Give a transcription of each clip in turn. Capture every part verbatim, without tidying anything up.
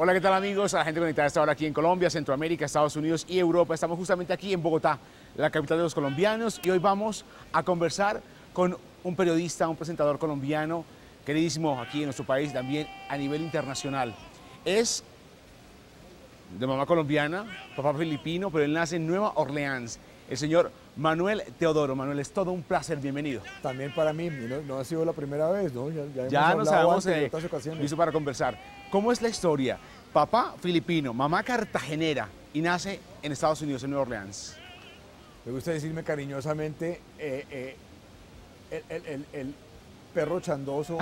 Hola, ¿qué tal amigos? A la gente conectada a esta hora aquí en Colombia, Centroamérica, Estados Unidos y Europa. Estamos justamente aquí en Bogotá, la capital de los colombianos, y hoy vamos a conversar con un periodista, un presentador colombiano, queridísimo aquí en nuestro país, también a nivel internacional. Es de mamá colombiana, papá filipino, pero él nace en Nueva Orleans. El señor Manuel Teodoro. Manuel, es todo un placer, bienvenido. También para mí, no, no ha sido la primera vez, ¿no? Ya, ya, Ya hemos nos sabemos antes en eh, otras ocasiones. listo para conversar. ¿Cómo es la historia? Papá filipino, mamá cartagenera y nace en Estados Unidos, en Nueva Orleans. Me gusta decirme cariñosamente eh, eh, el, el, el, el perro chandoso,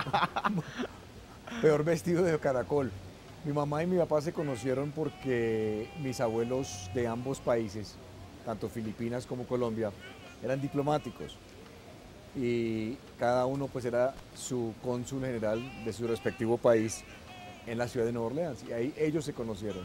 peor vestido de caracol. Mi mamá y mi papá se conocieron porque mis abuelos de ambos países, tanto Filipinas como Colombia, eran diplomáticos y cada uno pues era su cónsul general de su respectivo país en la ciudad de Nueva Orleans, y ahí ellos se conocieron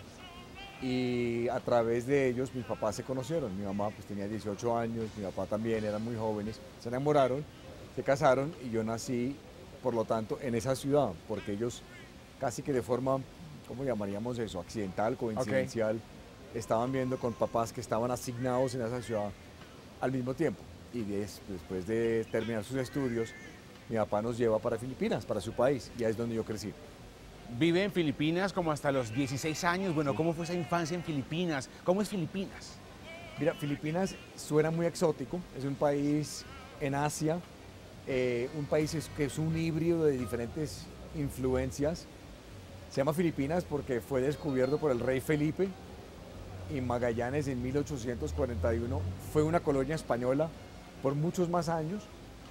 y a través de ellos mis papás se conocieron. Mi mamá pues tenía dieciocho años, mi papá también, eran muy jóvenes, se enamoraron, se casaron y yo nací por lo tanto en esa ciudad, porque ellos casi que de forma, ¿cómo llamaríamos eso? Accidental, coincidencial, okay, estaban viendo con papás que estaban asignados en esa ciudad al mismo tiempo. Y des, después de terminar sus estudios, mi papá nos lleva para Filipinas, para su país, y ahí es donde yo crecí. Vive en Filipinas como hasta los dieciséis años. Bueno, Sí. ¿cómo fue esa infancia en Filipinas? ¿Cómo es Filipinas? Mira, Filipinas suena muy exótico, es un país en Asia, eh, un país es, que es un híbrido de diferentes influencias. Se llama Filipinas porque fue descubierto por el rey Felipe, y Magallanes en mil ochocientos cuarenta y uno fue una colonia española por muchos más años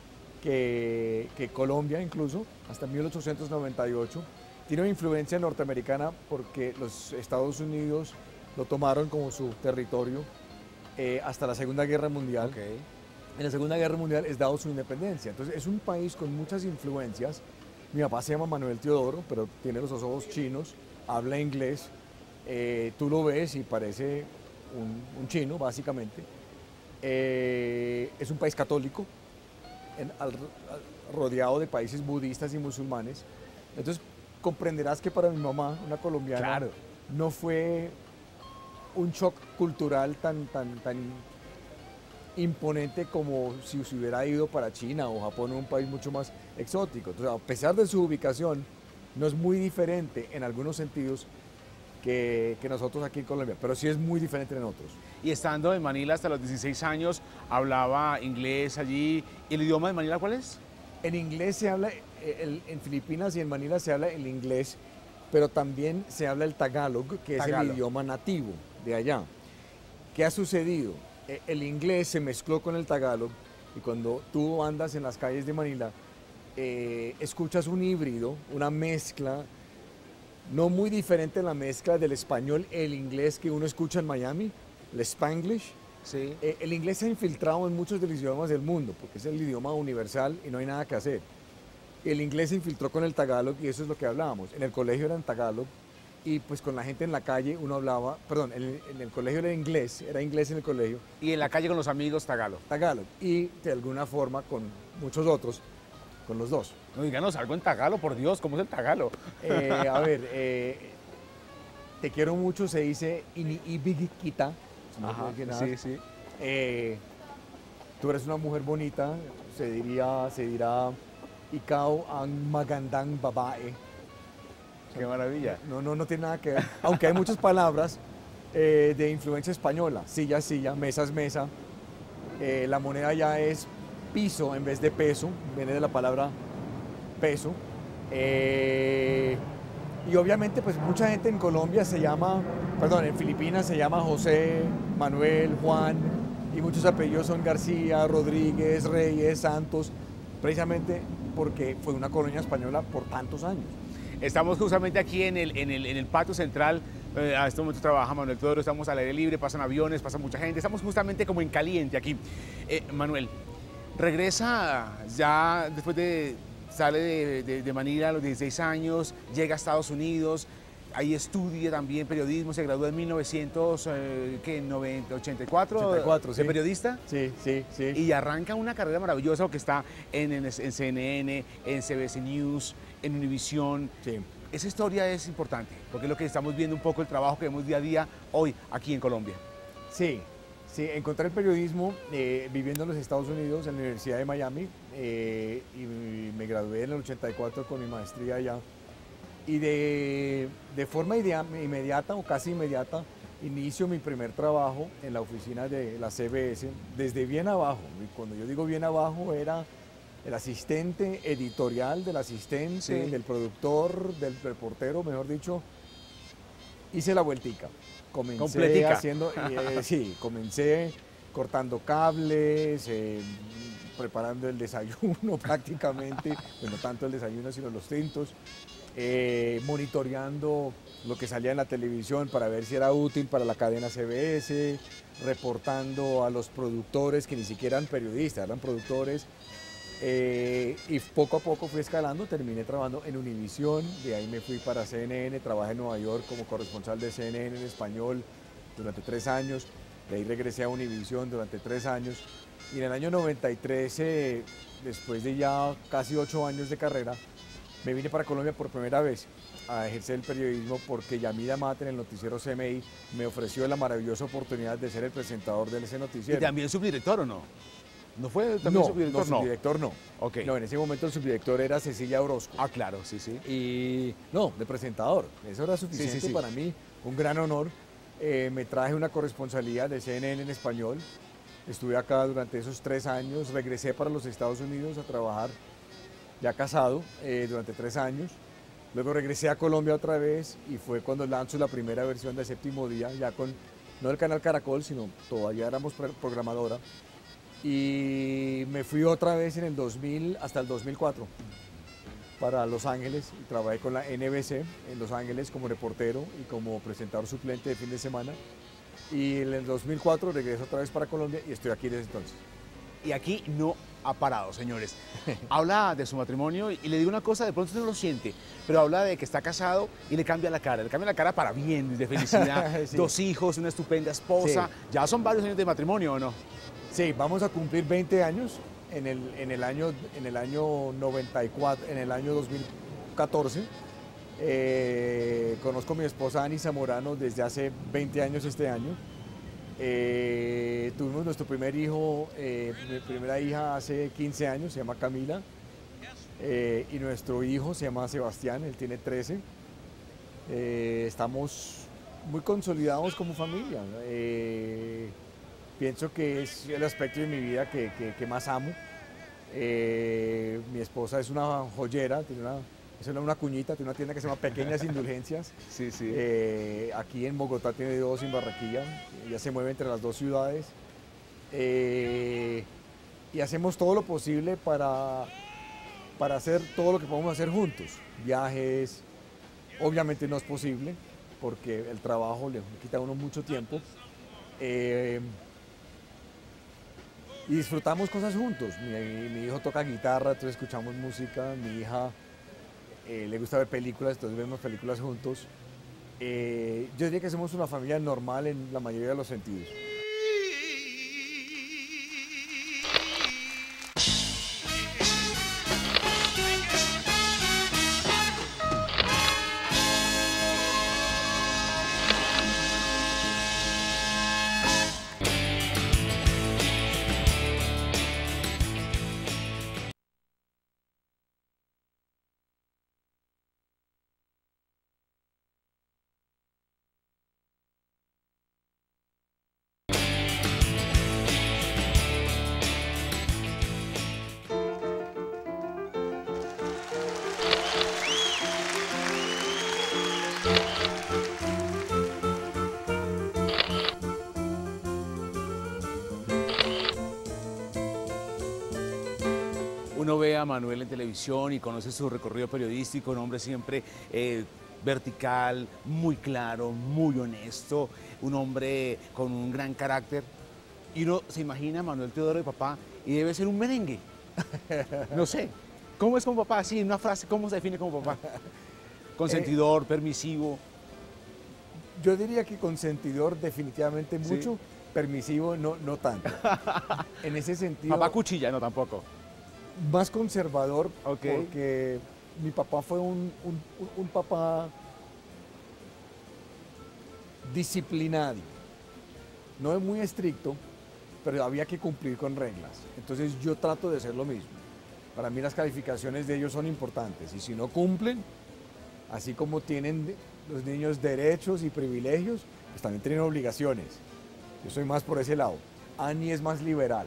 que, que Colombia, incluso hasta mil ochocientos noventa y ocho. Tiene una influencia norteamericana porque los Estados Unidos lo tomaron como su territorio eh, hasta la Segunda Guerra Mundial. Okay. En la Segunda Guerra Mundial es dado su independencia. Entonces es un país con muchas influencias. Mi papá se llama Manuel Teodoro, pero tiene los ojos chinos, habla inglés. Eh, tú lo ves y parece un, un chino, básicamente. Eh, es un país católico, en, al, al, rodeado de países budistas y musulmanes. Entonces comprenderás que para mi mamá, una colombiana, claro, no fue un shock cultural tan, tan, tan imponente como si se hubiera ido para China o Japón, un país mucho más exótico. Entonces, a pesar de su ubicación, no es muy diferente en algunos sentidos Que, que nosotros aquí en Colombia, pero sí es muy diferente en otros. Y estando en Manila hasta los dieciséis años, hablaba inglés allí. ¿Y el idioma de Manila cuál es? En inglés se habla, el, en Filipinas y en Manila se habla el inglés, pero también se habla el tagalog, que Tagalog. es el idioma nativo de allá. ¿Qué ha sucedido? El inglés se mezcló con el tagalog, y cuando tú andas en las calles de Manila, eh, escuchas un híbrido, una mezcla, no muy diferente en la mezcla del español y el inglés que uno escucha en Miami, el Spanglish. Sí. Eh, el inglés se ha infiltrado en muchos de los idiomas del mundo, porque es el idioma universal y no hay nada que hacer. El inglés se infiltró con el tagalog y eso es lo que hablábamos. En el colegio era en tagalog y pues con la gente en la calle uno hablaba, perdón, en el, en el colegio era inglés, era inglés en el colegio. Y en la calle con los amigos, tagalo. Tagalog. Y de alguna forma con muchos otros, con los dos. No, díganos algo en tagalo, por Dios, ¿cómo es el tagalo? Eh, a ver, eh, te quiero mucho se dice ini ibigiquita. Ajá, sí, sí. Eh, tú eres una mujer bonita, se diría, se dirá Ikaw ang magandang babae. Qué maravilla. No, no, no tiene nada que ver. Aunque hay muchas palabras eh, de influencia española. Silla es silla, mesa es mesa. Eh, la moneda ya es piso en vez de peso, viene de la palabra peso. Eh, y obviamente pues mucha gente en Colombia se llama, perdón, en Filipinas se llama José, Manuel, Juan, y muchos apellidos son García, Rodríguez, Reyes, Santos, precisamente porque fue una colonia española por tantos años. Estamos justamente aquí en el, en el, en el patio central. Eh, a este momento trabaja Manuel Teodoro, estamos al aire libre, pasan aviones, pasa mucha gente. Estamos justamente como en caliente aquí. Eh, Manuel, regresa ya después de, sale de, de, de Manila a los dieciséis años, llega a Estados Unidos, ahí estudia también periodismo, se graduó en mil novecientos ochenta y cuatro, ochenta y cuatro, de sí. periodista. Sí, sí, sí. Y arranca una carrera maravillosa que está en, en, en C N N, en C B S News, en Univision. Sí. esa historia es importante, porque es lo que estamos viendo un poco el trabajo que vemos día a día hoy aquí en Colombia. Sí, sí, encontré el periodismo eh, viviendo en los Estados Unidos, en la Universidad de Miami, eh, y me gradué en el ochenta y cuatro con mi maestría allá. Y de, de forma idea, inmediata o casi inmediata, inicio mi primer trabajo en la oficina de la C B S, desde bien abajo. Y cuando yo digo bien abajo, era el asistente editorial del asistente, Sí. del productor, del reportero, mejor dicho. Hice la vueltica. Comencé Completica. haciendo, eh, sí, comencé cortando cables, eh, preparando el desayuno prácticamente, bueno, no tanto el desayuno, sino los tintos, eh, monitoreando lo que salía en la televisión para ver si era útil para la cadena C B S, reportando a los productores que ni siquiera eran periodistas, eran productores. Eh, y poco a poco fui escalando, terminé trabajando en Univisión, de ahí me fui para C N N, trabajé en Nueva York como corresponsal de C N N en español durante tres años, de ahí regresé a Univisión durante tres años, y en el año noventa y tres, eh, después de ya casi ocho años de carrera, me vine para Colombia por primera vez a ejercer el periodismo porque Yamida Mate en el noticiero C M I me ofreció la maravillosa oportunidad de ser el presentador de ese ¿Y noticiero. también subdirector o no? ¿No fue también No, subdirector? no, subdirector no. Ok. No, en ese momento el subdirector era Cecilia Orozco. Ah, claro, sí, sí. Y no, de presentador. Eso era suficiente Sí, sí, sí. para mí, un gran honor. Eh, me traje una corresponsalía de C N N en español. Estuve acá durante esos tres años. Regresé para los Estados Unidos a trabajar, ya casado, eh, durante tres años. Luego regresé a Colombia otra vez y fue cuando lanzo la primera versión de Séptimo Día, ya con, no el canal Caracol, sino todavía éramos pro- programadora. Y me fui otra vez en el dos mil hasta el dos mil cuatro para Los Ángeles y trabajé con la N B C en Los Ángeles como reportero y como presentador suplente de fin de semana. Y en el dos mil cuatro regreso otra vez para Colombia y estoy aquí desde entonces. Y aquí no ha parado, señores. Habla de su matrimonio y le digo una cosa, de pronto usted no lo siente, pero habla de que está casado y le cambia la cara. Le cambia la cara para bien, de felicidad. Sí. Dos hijos, una estupenda esposa. Sí. Ya son varios años de matrimonio, ¿o no? Sí, vamos a cumplir veinte años en el, en el, año, en el año noventa y cuatro, en el año dos mil catorce. Eh, conozco a mi esposa Ani Zamorano desde hace veinte años este año. Eh, tuvimos nuestro primer hijo, eh, mi primera hija hace quince años, se llama Camila. Eh, y nuestro hijo se llama Sebastián, él tiene trece. Eh, estamos muy consolidados como familia. Eh, pienso que es el aspecto de mi vida que, que- que más amo. Eh, mi esposa es una joyera, tiene una, es una, una cuñita, tiene una tienda que se llama Pequeñas Indulgencias. Sí, sí. Eh, aquí en Bogotá tiene dos en Barranquilla, ella se mueve entre las dos ciudades. Eh, y hacemos todo lo posible para, para hacer todo lo que podemos hacer juntos. Viajes, obviamente no es posible porque el trabajo le quita a uno mucho tiempo. Eh, y disfrutamos cosas juntos. Mi, mi hijo toca guitarra, entonces escuchamos música. Mi hija eh, le gusta ver películas, entonces vemos películas juntos. Eh, yo diría que somos una familia normal en la mayoría de los sentidos. Uno ve a Manuel en televisión y conoce su recorrido periodístico, un hombre siempre eh, vertical, muy claro, muy honesto, un hombre con un gran carácter. Y uno se imagina a Manuel Teodoro de papá y debe ser un merengue. No sé, ¿cómo es como papá? Sí, una frase, ¿cómo se define como papá? Consentidor, permisivo. Yo diría que consentidor definitivamente Sí. mucho, permisivo no, no tanto. En ese sentido, Papá cuchilla, no tampoco. más conservador Ok. porque mi papá fue un, un, un papá disciplinado. No es muy estricto, pero había que cumplir con reglas. Entonces yo trato de hacer lo mismo. Para mí las calificaciones de ellos son importantes y si no cumplen, así como tienen los niños derechos y privilegios, pues también tienen obligaciones. Yo soy más por ese lado. Ani es más liberal.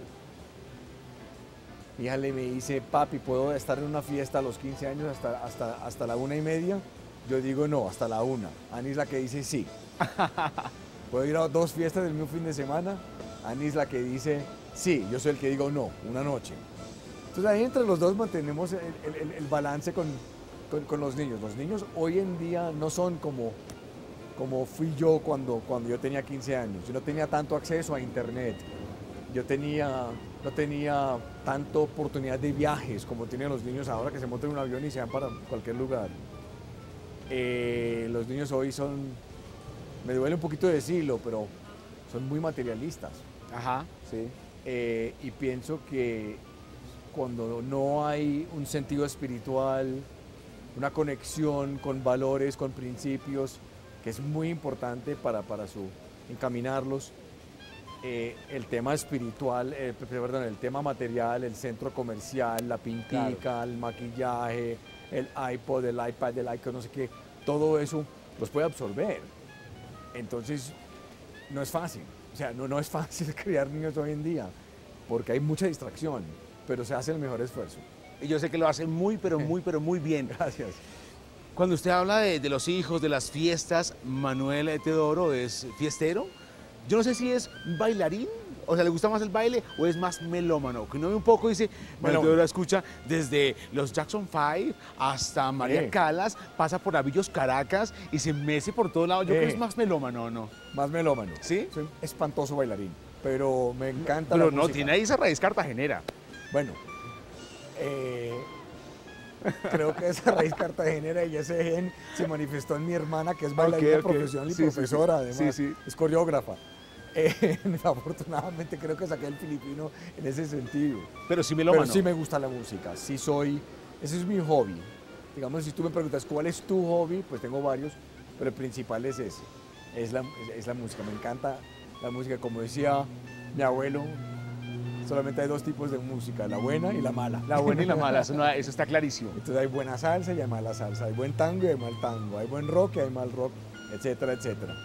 Mi hija le me dice, papi, ¿puedo estar en una fiesta a los quince años hasta, hasta, hasta la una y media? Yo digo no, hasta la una. Ani es la que dice sí. ¿Puedo ir a dos fiestas del mismo fin de semana? Ani es la que dice sí. Yo soy el que digo no, una noche. Entonces ahí entre los dos mantenemos el, el, el balance con, con, con los niños. Los niños hoy en día no son como, como fui yo cuando, cuando yo tenía quince años. Yo no tenía tanto acceso a internet. Yo tenía, no tenía tanta oportunidad de viajes como tienen los niños ahora que se montan en un avión y se van para cualquier lugar. Eh, los niños hoy son, me duele un poquito decirlo, pero son muy materialistas. Ajá, sí. Eh, y pienso que cuando no hay un sentido espiritual, una conexión con valores, con principios, que es muy importante para, para su, encaminarlos, eh, el tema espiritual, eh, perdón, el tema material, el centro comercial, la pintica, claro, el maquillaje, el iPod, el iPad, el iPhone, no sé qué, todo eso los puede absorber. Entonces, no es fácil. O sea, no, no es fácil criar niños hoy en día, porque hay mucha distracción, pero se hace el mejor esfuerzo. Y yo sé que lo hace muy, pero muy, pero muy bien. Gracias. Cuando usted habla de, de los hijos, de las fiestas, Manuel Teodoro es fiestero. Yo no sé si es bailarín, o sea, le gusta más el baile o es más melómano. Que uno ve un poco, dice, Manuel Teodoro escucha desde los Jackson Five hasta María eh. Callas, pasa por Avillos Caracas y se mece por todos lados. Yo eh. creo que es más melómano, ¿no? Más melómano. ¿Sí? Soy espantoso bailarín, pero me encanta pero la no, música. Tiene ahí esa raíz cartagenera. Bueno, eh, creo que esa raíz cartagenera y ese gen se manifestó en mi hermana, que es bailarina okay, okay. profesional y sí, profesora, sí, sí. además, sí, sí. es coreógrafa. Eh, afortunadamente creo que saqué el filipino en ese sentido. Pero sí me lo Pero sí me gusta la música, sí soy, ese es mi hobby. Digamos, si tú me preguntas cuál es tu hobby, pues tengo varios, pero el principal es ese, es la, es, es la música. Me encanta la música, como decía mi abuelo, solamente hay dos tipos de música, la buena y la mala. La buena y la mala, eso, no, eso está clarísimo. Entonces hay buena salsa y hay mala salsa, hay buen tango y hay mal tango, hay buen rock y hay mal rock, etcétera, etcétera.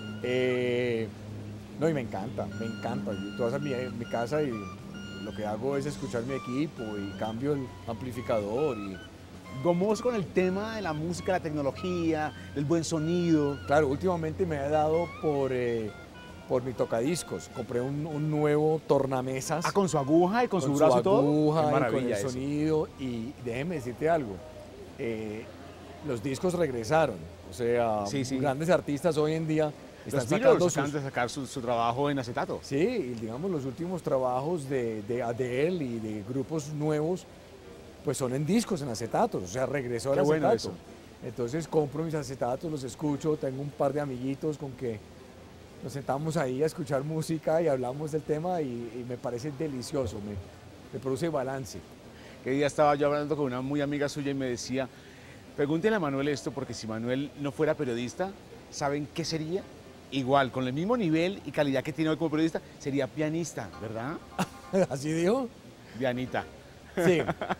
Eh, no, y me encanta, me encanta. Yo, tú vas a mi, mi casa y lo que hago es escuchar mi equipo y cambio el amplificador. Y... ¿Cómo es con el tema de la música, la tecnología, el buen sonido? Claro, últimamente me he dado por... Eh, por mi tocadiscos, compré un, un nuevo tornamesas. Ah, con su aguja y con, con su brazo su y todo. Aguja y con el eso. sonido. Y déjeme decirte algo, eh, los discos regresaron. O sea, sí, sí. grandes artistas hoy en día están los sacando sus... de sacar su, su trabajo en acetato. Sí, y digamos los últimos trabajos de, de Adele y de grupos nuevos, pues son en discos, en acetatos. O sea, regresó el Qué acetato. Bueno eso. Entonces compro mis acetatos, los escucho, tengo un par de amiguitos con que nos sentamos ahí a escuchar música y hablamos del tema y, y me parece delicioso, me, me produce balance. Que día estaba yo hablando con una muy amiga suya y me decía, pregúntenle a Manuel esto porque si Manuel no fuera periodista, ¿saben qué sería? Igual, con el mismo nivel y calidad que tiene hoy como periodista, sería pianista, ¿verdad? ¿Así dijo? Pianita. Sí.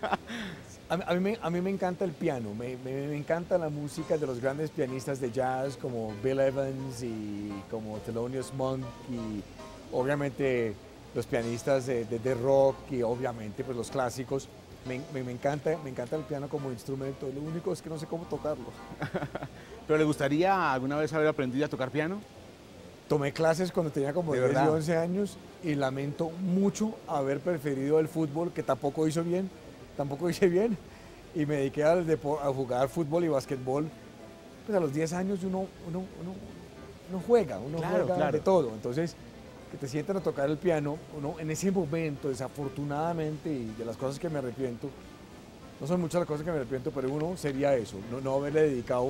A, a, mí me, a mí me encanta el piano, me, me, me encanta la música de los grandes pianistas de jazz como Bill Evans y como Thelonious Monk y obviamente los pianistas de, de, de rock y obviamente pues los clásicos. Me, me, me, encanta, me encanta el piano como instrumento, lo único es que no sé cómo tocarlo. ¿Pero le gustaría alguna vez haber aprendido a tocar piano? Tomé clases cuando tenía como diez y once años y lamento mucho haber preferido el fútbol, que tampoco hizo bien. Tampoco hice bien y me dediqué a, a jugar fútbol y básquetbol. Pues a los diez años uno, uno, uno, uno juega, uno claro, juega claro. de todo. Entonces, que te sientan a tocar el piano, uno en ese momento, desafortunadamente, y de las cosas que me arrepiento, no son muchas las cosas que me arrepiento, pero uno sería eso, no, no haberle dedicado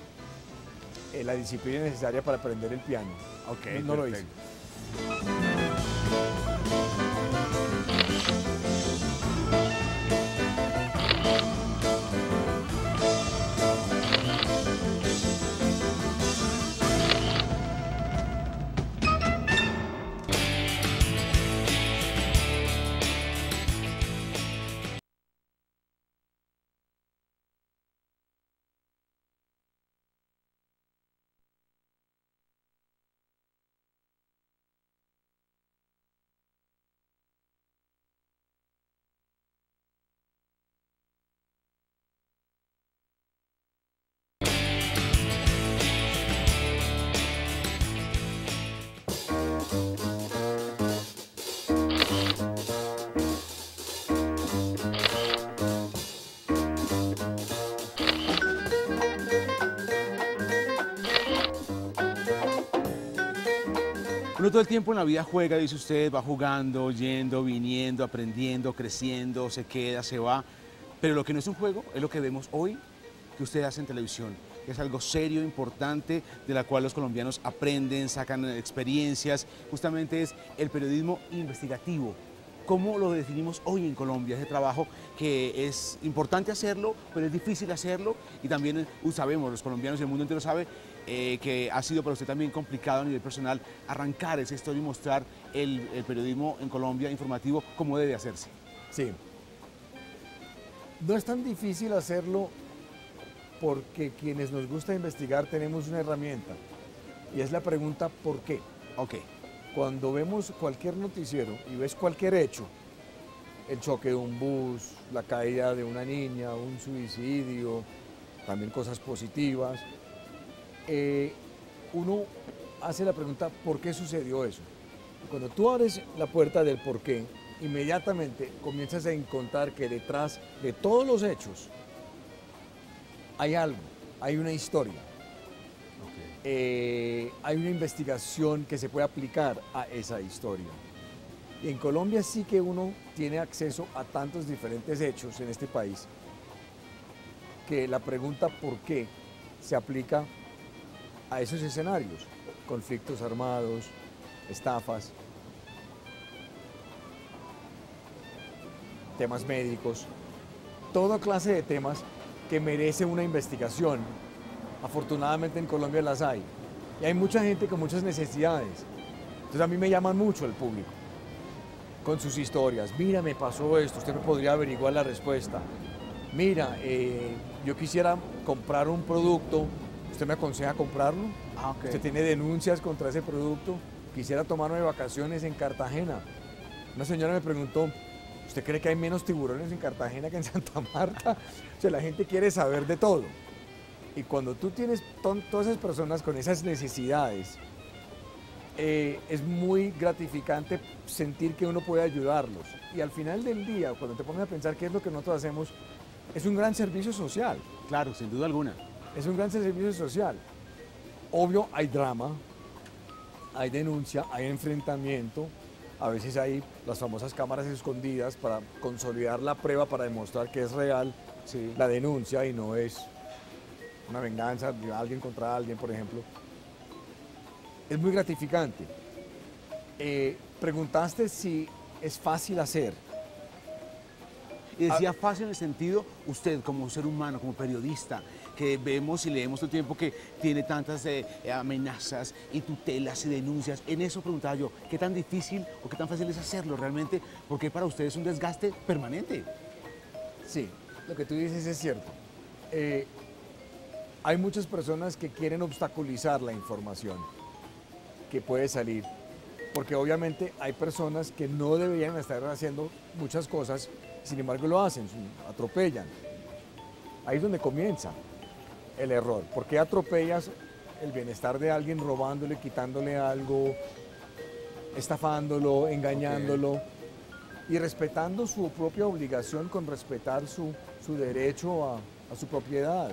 eh, la disciplina necesaria para aprender el piano. Okay, no, no lo hice. Uno todo el tiempo en la vida juega, dice usted, va jugando, yendo, viniendo, aprendiendo, creciendo, se queda, se va. Pero lo que no es un juego es lo que vemos hoy que usted hace en televisión. Es algo serio, importante, de la cual los colombianos aprenden, sacan experiencias. Justamente es el periodismo investigativo. ¿Cómo lo definimos hoy en Colombia? Ese trabajo que es importante hacerlo, pero es difícil hacerlo. Y también uh, sabemos, los colombianos y el mundo entero sabe, eh, que ha sido para usted también complicado a nivel personal arrancar esa historia y mostrar el, el periodismo en Colombia informativo como debe hacerse. Sí. No es tan difícil hacerlo porque quienes nos gusta investigar tenemos una herramienta y es la pregunta ¿por qué? Ok. Cuando vemos cualquier noticiero y ves cualquier hecho, el choque de un bus, la caída de una niña, un suicidio, también cosas positivas, eh, uno hace la pregunta ¿por qué sucedió eso? Y cuando tú abres la puerta del por qué, inmediatamente comienzas a encontrar que detrás de todos los hechos hay algo, hay una historia. Eh, hay una investigación que se puede aplicar a esa historia. Y en Colombia sí que uno tiene acceso a tantos diferentes hechos en este país que la pregunta ¿por qué? Se aplica a esos escenarios, conflictos armados, estafas, temas médicos, toda clase de temas que merece una investigación. Afortunadamente en Colombia las hay. Y hay mucha gente con muchas necesidades. Entonces a mí me llaman mucho el público con sus historias. Mira, me pasó esto, usted me podría averiguar la respuesta. Mira, eh, yo quisiera comprar un producto, ¿usted me aconseja comprarlo? Ah, okay. Usted tiene denuncias contra ese producto. Quisiera tomarme vacaciones en Cartagena. Una señora me preguntó, ¿usted cree que hay menos tiburones en Cartagena que en Santa Marta? O sea, la gente quiere saber de todo. Y cuando tú tienes todas esas personas con esas necesidades, eh, es muy gratificante sentir que uno puede ayudarlos. Y al final del día, cuando te pones a pensar qué es lo que nosotros hacemos, es un gran servicio social. Claro, sin duda alguna. Es un gran servicio social. Obvio, hay drama, hay denuncia, hay enfrentamiento. A veces hay las famosas cámaras escondidas para consolidar la prueba, para demostrar que es real, sí, la denuncia y no es una venganza de alguien contra alguien, por ejemplo. Es muy gratificante. Eh, preguntaste si es fácil hacer. Y decía fácil en el sentido, usted como ser humano, como periodista, que vemos y leemos todo el tiempo que tiene tantas eh, amenazas y tutelas y denuncias. En eso preguntaba yo, ¿qué tan difícil o qué tan fácil es hacerlo realmente? Porque para ustedes es un desgaste permanente. Sí, lo que tú dices es cierto. Eh, Hay muchas personas que quieren obstaculizar la información que puede salir, porque obviamente hay personas que no deberían estar haciendo muchas cosas, sin embargo lo hacen, atropellan. Ahí es donde comienza el error. ¿Por qué atropellas el bienestar de alguien robándole, quitándole algo, estafándolo, engañándolo, okay, y respetando su propia obligación con respetar su, su derecho a, a su propiedad?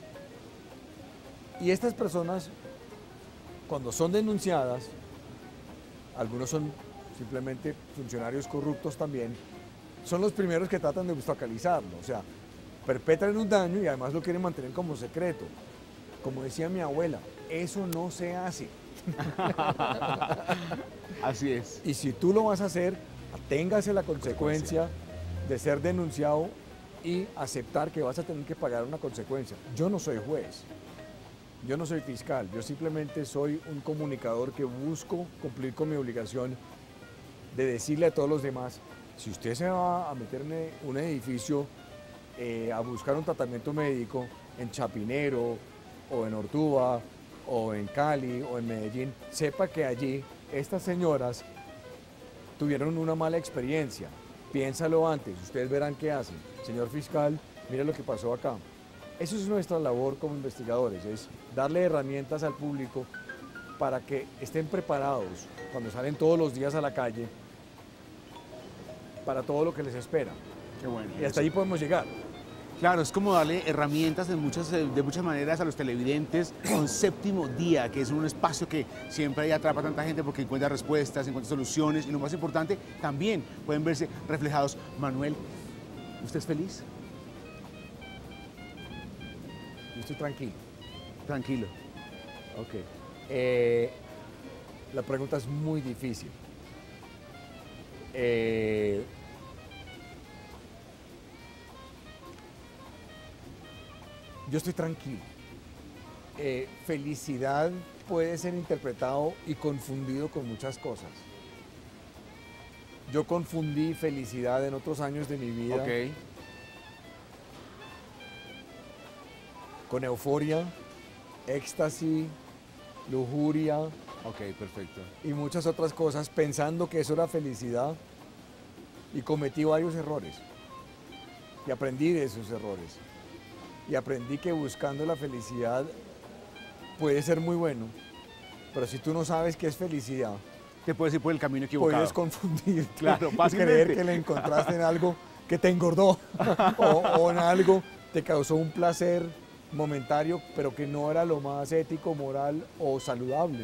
Y estas personas, cuando son denunciadas, algunos son simplemente funcionarios corruptos también, son los primeros que tratan de obstaculizarlo, o sea, perpetran un daño y además lo quieren mantener como secreto. Como decía mi abuela, eso no se hace. Así es. Y si tú lo vas a hacer, aténgase la consecuencia de ser denunciado y aceptar que vas a tener que pagar una consecuencia. Yo no soy juez. Yo no soy fiscal, yo simplemente soy un comunicador que busco cumplir con mi obligación de decirle a todos los demás, si usted se va a meter en un edificio eh, a buscar un tratamiento médico en Chapinero o en Ortúa o en Cali o en Medellín, sepa que allí estas señoras tuvieron una mala experiencia. Piénsalo antes, ustedes verán qué hacen. Señor fiscal, mire lo que pasó acá. Eso es nuestra labor como investigadores, es darle herramientas al público para que estén preparados cuando salen todos los días a la calle para todo lo que les espera. Qué bueno. Y hasta ahí podemos llegar. Claro, es como darle herramientas de muchas, de muchas maneras a los televidentes con Séptimo Día, que es un espacio que siempre ahí atrapa a tanta gente porque encuentra respuestas, encuentra soluciones y lo más importante, también pueden verse reflejados. Manuel, ¿usted es feliz? Yo estoy tranquilo. Tranquilo. Ok. Eh, la pregunta es muy difícil. Eh, yo estoy tranquilo. Eh, felicidad puede ser interpretado y confundido con muchas cosas. Yo confundí felicidad en otros años de mi vida Ok. con euforia, éxtasis, lujuria Ok, perfecto. y muchas otras cosas, pensando que eso era felicidad, y cometí varios errores. Y aprendí de esos errores. Y aprendí que buscando la felicidad puede ser muy bueno, pero si tú no sabes qué es felicidad, Te puedes ir por el camino equivocado. puedes confundirte Claro, y fácilmente. creer que le encontraste en algo que te engordó o, o en algo te causó un placer momentario, pero que no era lo más ético, moral o saludable.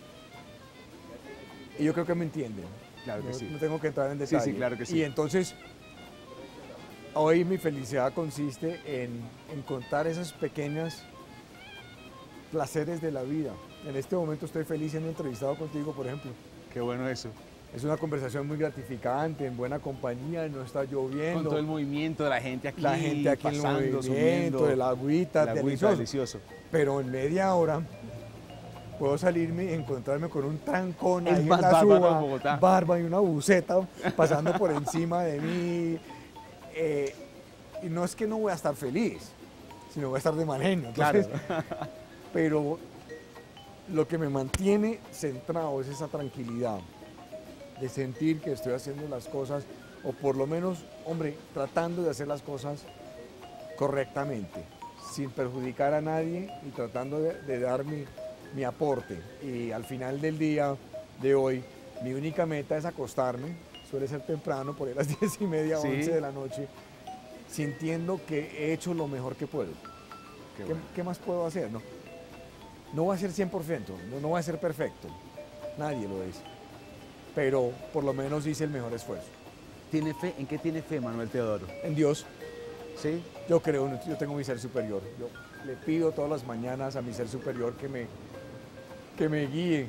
Y yo creo que me entienden. Claro que no, sí. no tengo que entrar en Sí, detalle. sí, claro que sí. Y entonces, hoy mi felicidad consiste en encontrar esos pequeños placeres de la vida. En este momento estoy feliz siendo entrevistado contigo, por ejemplo. Qué bueno eso. Es una conversación muy gratificante, en buena compañía, no está lloviendo. Con todo el movimiento de la gente aquí, la gente aquí en el pasando, movimiento, subiendo. el agüita, El agüita, delicioso. delicioso. Pero en media hora puedo salirme y encontrarme con un trancón El ahí en más la bárbaro suba, de Bogotá. barba y una buceta pasando por encima de mí. Eh, y no es que no voy a estar feliz, sino voy a estar de mal genio. Claro. Entonces, pero lo que me mantiene centrado es esa tranquilidad de sentir que estoy haciendo las cosas, o por lo menos, hombre, tratando de hacer las cosas correctamente, sin perjudicar a nadie y tratando de, de dar mi, mi aporte. Y al final del día de hoy, mi única meta es acostarme, suele ser temprano, por ahí a las diez y media, Sí. once de la noche, sintiendo que he hecho lo mejor que puedo. Qué ¿Qué, bueno. qué más puedo hacer? No, no voy a ser cien por ciento, no, no voy a ser perfecto, nadie lo es, pero por lo menos hice el mejor esfuerzo. ¿Tiene fe? ¿En qué tiene fe Manuel Teodoro? En Dios, ¿Sí? yo creo, yo tengo mi ser superior, yo le pido todas las mañanas a mi ser superior que me, que me guíe,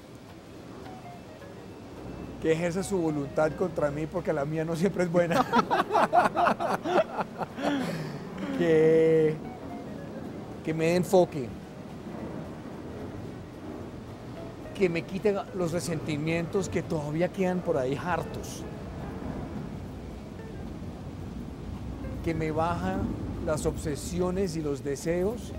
que ejerza su voluntad contra mí, porque la mía no siempre es buena. que, que me dé enfoque, que me quite los resentimientos que todavía quedan por ahí hartos, que me baja las obsesiones y los deseos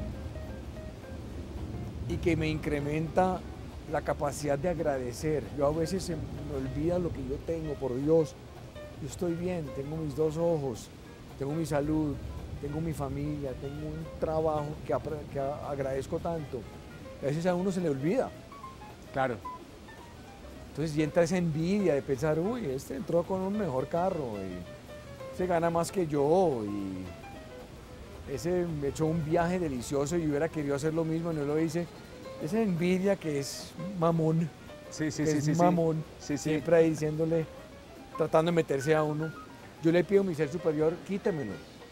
y que me incrementa la capacidad de agradecer. Yo a veces se me olvida lo que yo tengo, por Dios. Yo estoy bien, tengo mis dos ojos, tengo mi salud, tengo mi familia, tengo un trabajo que, que agradezco tanto. A veces a uno se le olvida. Claro. Entonces y entra esa envidia de pensar, uy, este entró con un mejor carro y se gana más que yo y ese me echó un viaje delicioso y hubiera querido hacer lo mismo y no lo hice. Esa envidia que es mamón, Sí, sí, que sí, es sí. sí. mamón, Sí, sí. siempre ahí diciéndole, tratando de meterse a uno. Yo le pido a mi ser superior, quítemelo.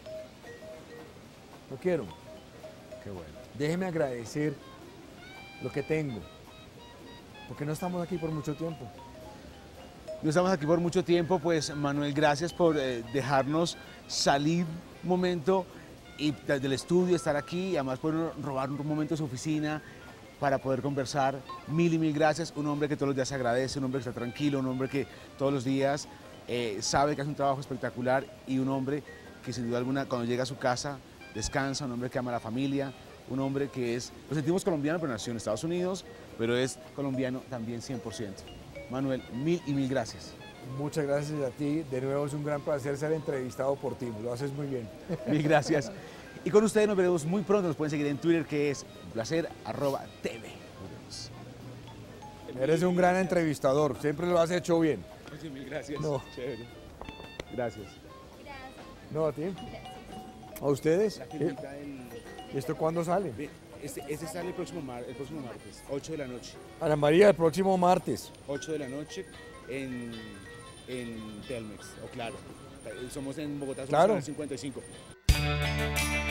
No quiero. Qué bueno. Déjeme agradecer lo que tengo, porque no estamos aquí por mucho tiempo. No estamos aquí por mucho tiempo, pues Manuel, gracias por eh, dejarnos salir un momento y desde el estudio estar aquí y además poder robar un momento de su oficina para poder conversar. Mil y mil gracias. Un hombre que todos los días se agradece, un hombre que está tranquilo, un hombre que todos los días eh, sabe que hace un trabajo espectacular y un hombre que sin duda alguna cuando llega a su casa descansa, un hombre que ama a la familia, un hombre que es, lo sentimos colombiano pero nació en Estados Unidos, pero es colombiano también cien por ciento. Manuel, mil y mil gracias. Muchas gracias a ti. De nuevo es un gran placer ser entrevistado por ti. Lo haces muy bien. Mil gracias. Y con ustedes nos veremos muy pronto. Nos pueden seguir en Twitter, que es placer arroba T V. Nos vemos. Eres un gran entrevistador. Siempre lo has hecho bien. Sí, mil gracias. No. Chévere. Gracias. No, a ti. ¿A ustedes? La ¿Eh? clienta del... ¿Y esto cuándo sale? Este, este sale el próximo, mar, el próximo martes, ocho de la noche. Ana María, el próximo martes. ocho de la noche en, en Telmex, o Claro. Somos en Bogotá, somos Claro. en el cincuenta y cinco.